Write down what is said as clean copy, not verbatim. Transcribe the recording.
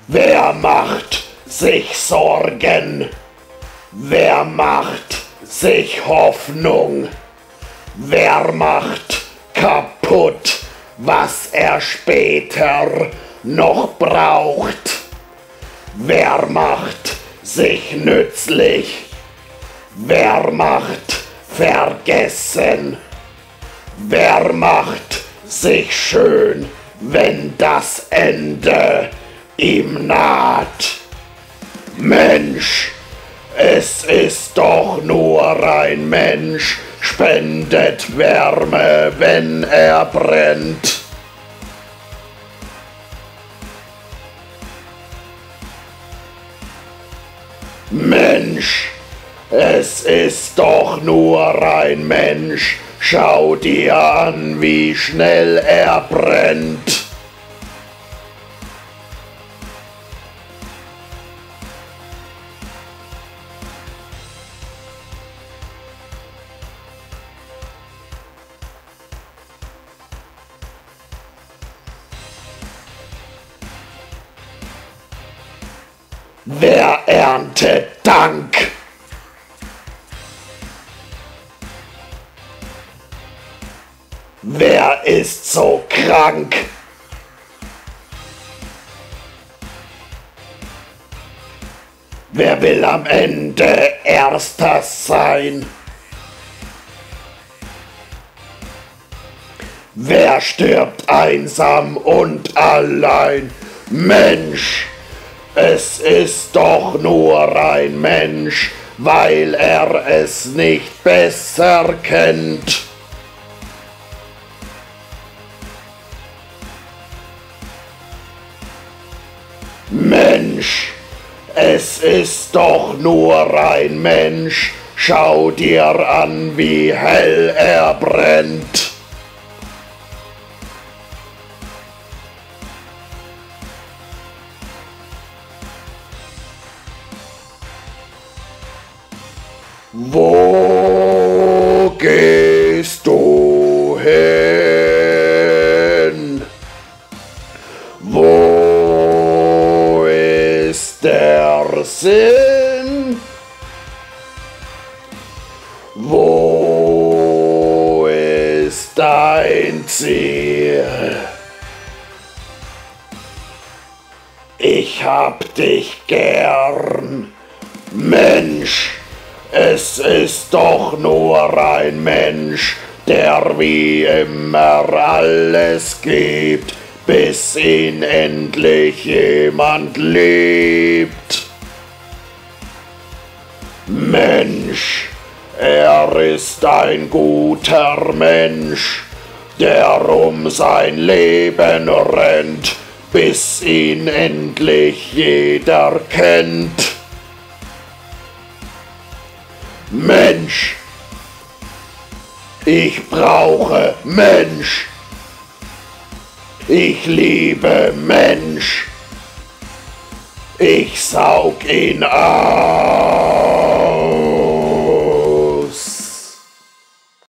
Wer macht sich Sorgen? Wer macht sich Hoffnung? Wer macht kaputt, was er später noch braucht? Wer macht sich nützlich? Wer macht vergessen? Wer macht sich schön, wenn das Ende ihm naht? Mensch, es ist doch nur ein Mensch, spendet Wärme, wenn er brennt. Mensch, es ist doch nur ein Mensch, schau dir an, wie schnell er brennt. Wer erntet Dank? Wer ist so krank? Wer will am Ende Erster sein? Wer stirbt einsam und allein? Mensch, es ist doch nur ein Mensch, weil er es nicht besser kennt. Mensch, es ist doch nur ein Mensch, schau dir an, wie hell er brennt. Wo gehst du hin? Wo ist der Sinn? Wo ist dein Ziel? Ich hab dich gern, Mensch. Es ist doch nur ein Mensch, der wie immer alles gibt, bis ihn endlich jemand liebt. Mensch, er ist ein guter Mensch, der um sein Leben rennt, bis ihn endlich jeder kennt. Mensch, ich brauche Mensch, ich liebe Mensch, ich saug ihn auf.